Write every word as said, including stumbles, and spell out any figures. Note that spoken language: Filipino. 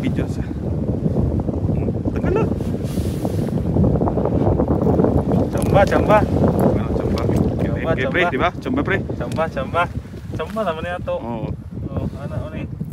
video sa. Tengah lah. Chamba, chamba. Ano, chamba. Chamba, Okay, pre, chamba. di ba? Chamba, pre. Chamba, chamba. Chamba naman niya to. Oo. Oh, ano, ano eh.